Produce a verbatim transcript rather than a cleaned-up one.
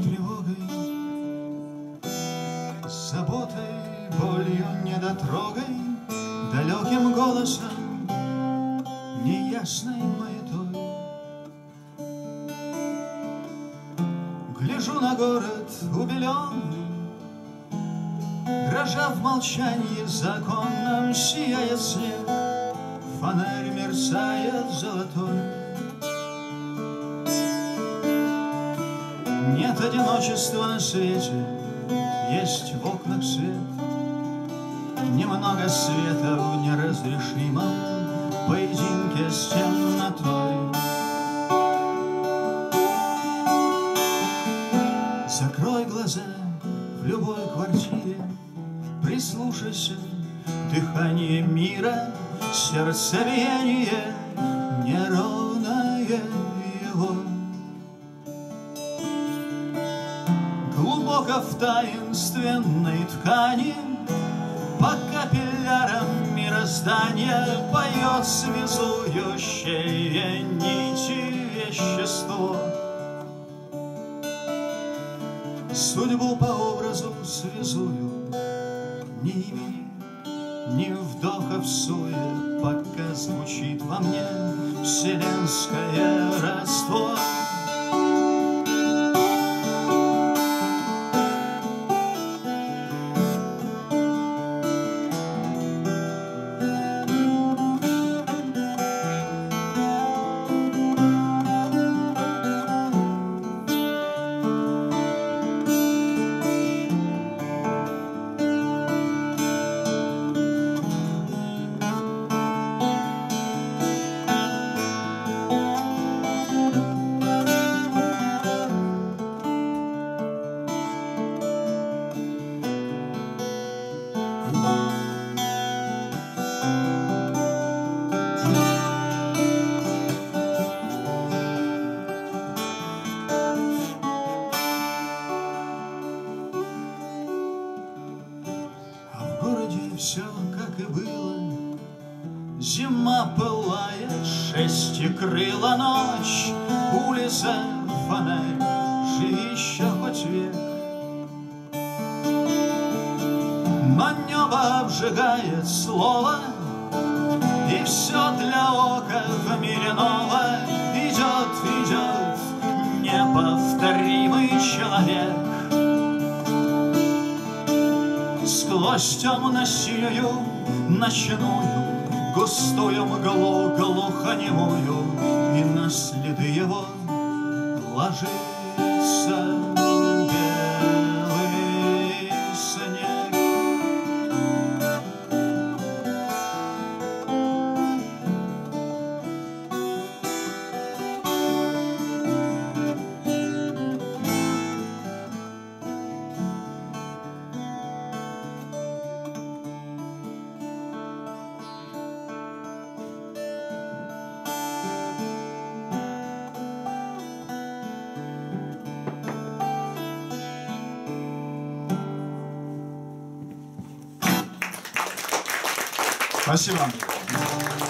тревогой, заботой, болью, недотрогой, далеким голосом, неясной маятой. Гляжу на город убеленный, дрожа в молчании законном, сияет снег, фонарь мерцает золотой. Нет одиночества на свете, есть в окнах свет. Немного света в неразрешимом поединке с темнотой. Закрой глаза в любой квартире, прислушайся, дыхание мира, сердцебиение неровное его. Глубоко в таинственной ткани, по капиллярам мироздания поет связующее нити вещество. Судьбу по образу связую, ни имени, ни вдоха в суе, пока звучит во мне вселенское родство. Все, как и было, зима пылает, шестикрыла ночь, улица, фонарь, живи еще хоть век. Но небо обжигает слово, и все для ока в мире ново. Идет, идет неповторимый человек. Сквозь темно-синюю ночную густую мглу глухонемую, и на следы его ложится белый снег. Спасибо.